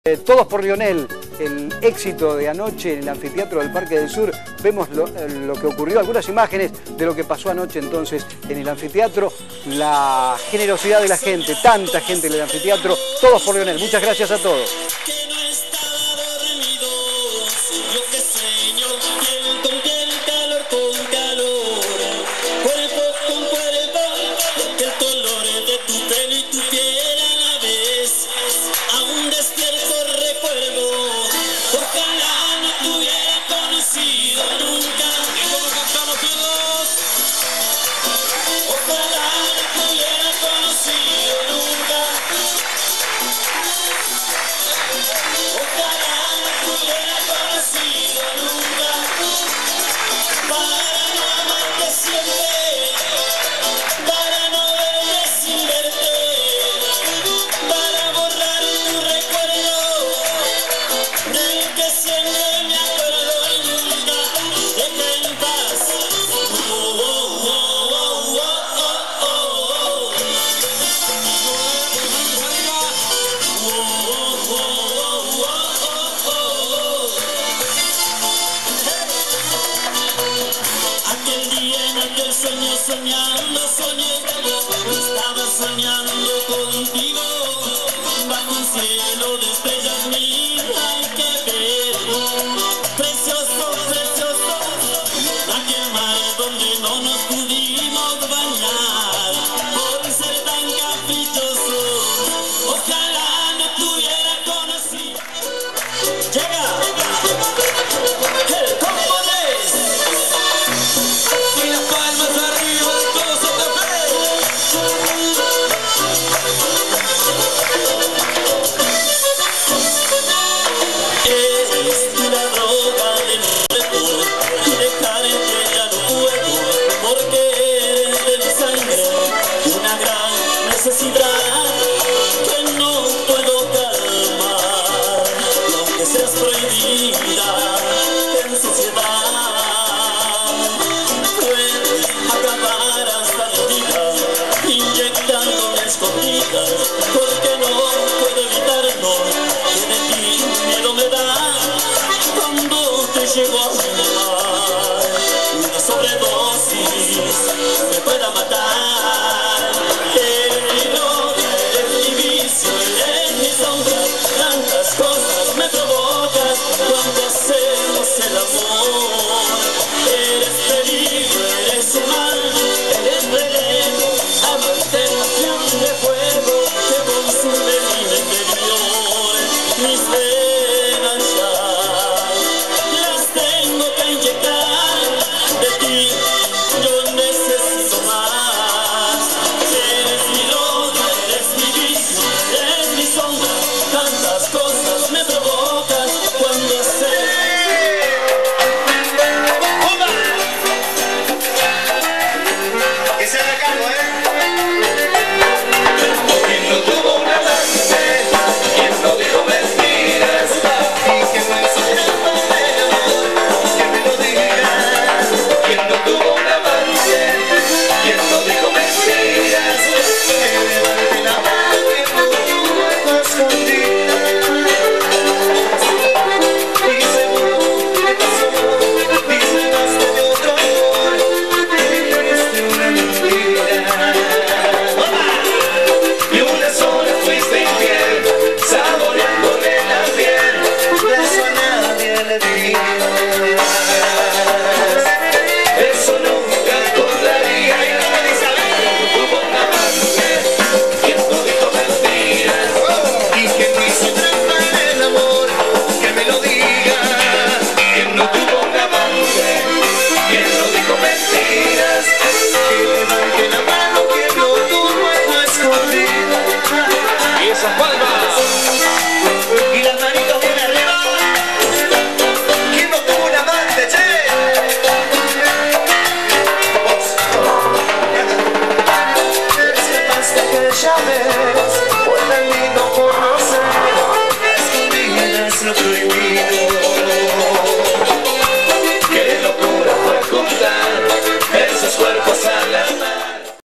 Todos por Lionel, el éxito de anoche en el anfiteatro del Parque del Sur. Vemos lo que ocurrió, algunas imágenes de lo que pasó anoche entonces en el anfiteatro. La generosidad de la gente, tanta gente en el anfiteatro. Todos por Lionel. Muchas gracias a todos. Estaba soñando contigo, bajo un cielo de estrellas mil hay que ver, precioso, precioso, aquel mar donde no nos pudimos bañar, por ser tan caprichosos, ojalá no te hubiera conocido. Llega el componés y las palmas arriba, todo Santa Fe. Eres tú la droga de mi cuerpo, dejar que ya no puedo, porque eres de mi sangre una gran necesidad que no puedo calmar, y aunque seas prohibida en sociedad, puedes acabar hasta el día inyectándome escondidas, porque no puedo evitarlo, que de ti miedo me da cuando te llego a amar, una sobredosis me pueda matar. Eres mi vicio, eres mi sombra, tantas cosas me provocas cuando hacemos el amor. Eres peligro, eres un mal, eres veneno, amantenación de fuego que consume mi interior. Mis venas ya las tengo que inyectar, de ti yo necesito más. Eres mi droga, eres mi vicio, eres mi sombra, tantas cosas me provocas cuando hacemos. Que se haga cargo, ¿Quién no tuvo un amante? ¿Quién no dijo mentiras? Y que no hizo trampa de amor, que me lo diga. ¿Quién no tuvo un amante? ¿Quién no dijo mentiras? Que levante la mano que no tuvo algo escondido. Y seguro que pasó, dice más de otro amor, que es una mentira. Y una sola fuiste infiel, saboreándole la piel, de eso a nadie le digas. Eso nunca contaría y no me dice a mí, tuvo un amante, quien no dijo mentiras, y que no hizo trampa en el amor, que me lo diga. Quien no tuvo un amante, quien no dijo mentiras, que levante la mano que no tuvo algo escondido. Y esas palmas y las manitos bien arriba. ¿Quién no tuvo un amante, che? Vos. Basta que ya ves